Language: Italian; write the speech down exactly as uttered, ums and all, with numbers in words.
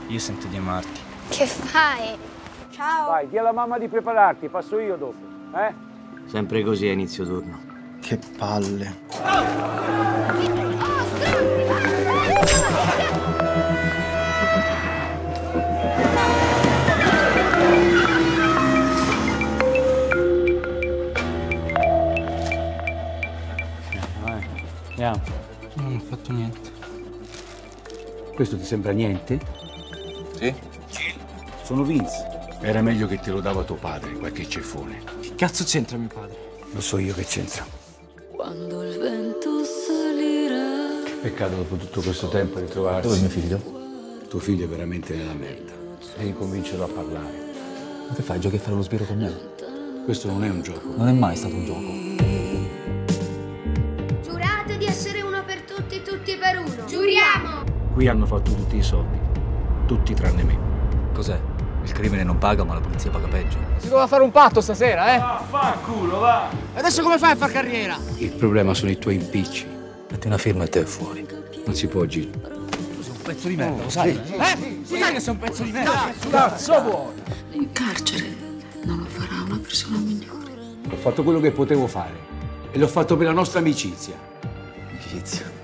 Io sento di amarti. Che fai? Ciao. Vai, di alla mamma di prepararti, passo io dopo, eh? Sempre così a inizio turno. Che palle. Vai, andiamo. Non ho fatto niente. Questo ti sembra niente? Sì? Sono Vince. Era meglio che te lo dava tuo padre, qualche ceffone. Che cazzo c'entra mio padre? Lo so io che c'entra. Quando il vento salirà. Che peccato dopo tutto questo tempo ritrovarsi. Dove è mio figlio? Tuo figlio è veramente nella merda. Devi convincerlo a parlare. Ma che fai? Giochi a fare lo sbirro con me? Questo non è un gioco. Non è mai stato un gioco. Giurate di essere uno per tutti, tutti per uno. Giuriamo! Qui hanno fatto tutti i soldi. Tutti tranne me. Cos'è? Il crimine non paga, ma la polizia paga peggio. Si doveva fare un patto stasera, eh? Ah, fa culo, va! E adesso come fai a far carriera? Il problema sono i tuoi impicci. Metti una firma e te è fuori. Non si può, Gil. Tu sei un pezzo di merda, lo sai? Eh? Tu sai che sei un pezzo di merda? Cazzo vuoi? In carcere non lo farà una persona migliore. Ho fatto quello che potevo fare. E l'ho fatto per la nostra amicizia. Amicizia.